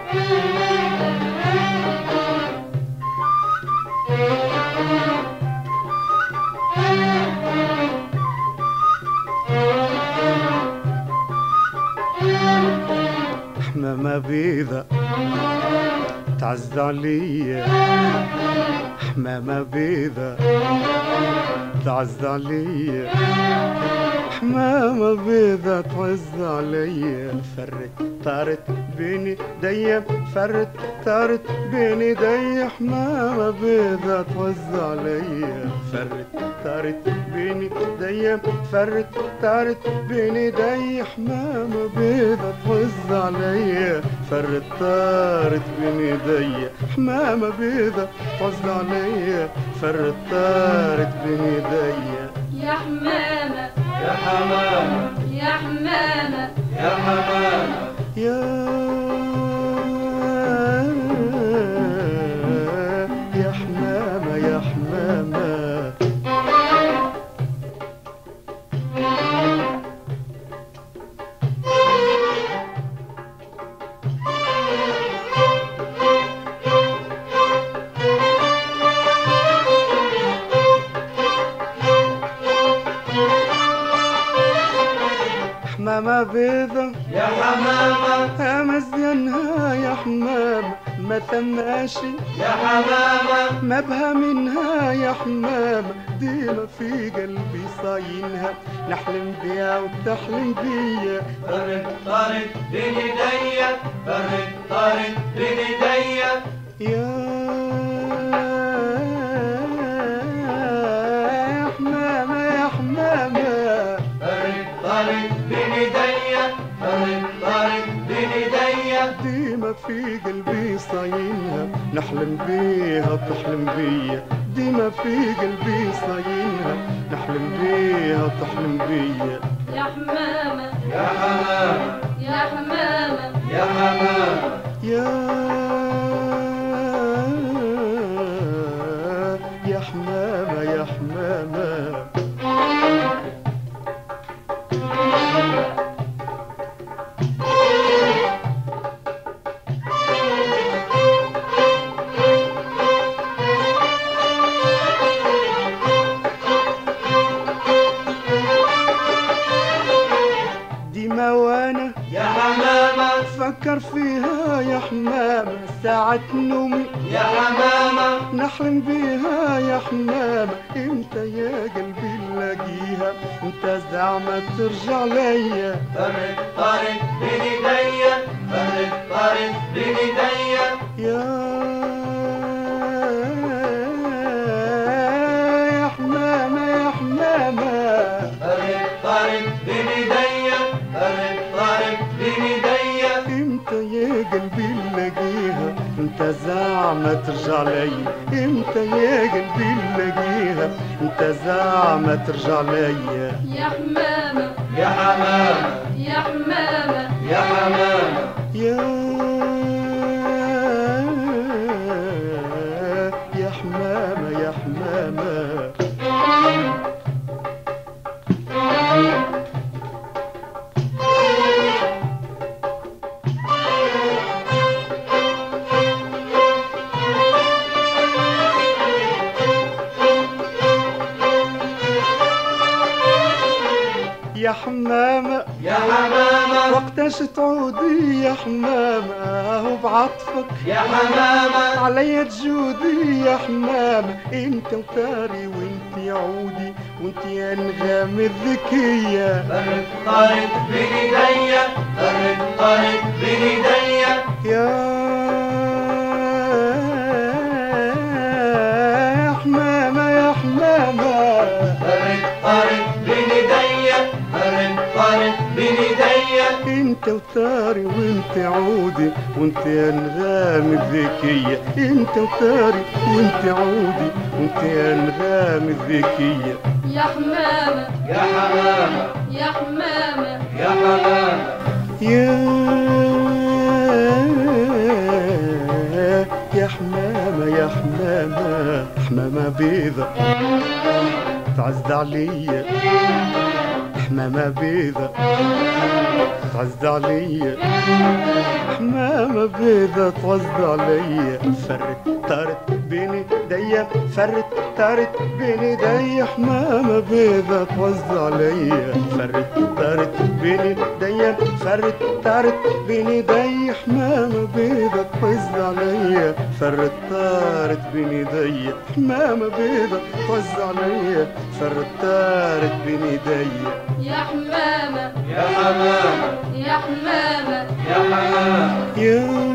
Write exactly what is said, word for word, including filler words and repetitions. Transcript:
حمامة بيضة تعز عليا، حمامة بيضة تعز عليا، حمامة بيضة تعز عليا. فرت طارت بين ايديا، فرت طارت بين ايديا، حمامة بيضة تعز عليا. فرت طارت بين ايديا، فرت طارت بين ايديا، حمامة بيضة تعز عليا. فرت طارت بين ايديا، حمامة بيضة تعز عليا. فرت طارت بين ايديا. يا حمامة يا حمامة يا حمامة يا حمامة يا يا حمامة يا حمامة. حمامة بيضة يا حمامة مزيانها يا حمامة، ما ثماشي يا حمامة ما بها منها يا حمامة. ديما في قلبي صاينها، نحلم بيها وتحلم بيا. فرت طارت بين ايديا، فرت طارت بين ايديا. يا حمامة يا حمامة فرت طارت بين ايديا، فرت طارت بين ايديا. ديما في قلبي صاينها، نحلم بيها وتحلم بيا. ديما في قلبي صاينها، نحلم بيها وتحلم بيا. يا حمامة يا حمامة يا حمامة يا حمامة يا يا حمامة يا حمامة. ديما وانا يا حمامة فكر فيها يا حمامة، ساعة نومي يا حمامة نحلم بيها يا حمامة. امتى يا قلبي نلاقيها، انت زعما ترجع ليا. فرت طارت بين ايديا، فرت طارت بين ايديا. يا يا حمامة يا حمامة. فرت طارت بين ايديا، فرت طارت بين ايديا. امتى يا قلبي نلاقيها، انت زعما ترجع ليا. امتى يا قلبي نلاقيها، انت زعما ترجع ليا. يا حمامة يا حمامة يا حمامة يا حمامة يا يا حمامة يا حمامة. يا حمامة يا حمامة وقتاش تعودي يا حمامة، اهو بعطفك يا حمامة عليا تجودي يا حمامة. انت وتاري وانت عودي، وانت يا انغام الذكية. فرت طارت بين ايديا، فرت طارت بين ايديا. يا حمامة يا حمامة فرت طارت بين ايديا، فرت طارت بين ايديا. انت وتاري وانت عودي، وانت يا انغام الذكية. انت وتاري وانت عودي، وانت يا انغام الذكية. يا حمامة يا حمامة يا حمامة يا حمامة يا يا حمامة يا حمامة. حمامة بيضة تعز عليا، حمامة بيضة تعز عليا، حمامة بيضة تعز عليا، فرت طارت بين ايديا، فرت طارت بين ايديا، حمامة بيضة تعز عليا، فرت طارت بين ايديا، فرت طارت بين ايديا، حمامة بيضة تعز عليا، فرت طارت بين ايديا، حمامة بيضة تعز عليا، فرت طارت بين ايديا. يا حمامة يا حمامة يا حمامة يا حمامة يا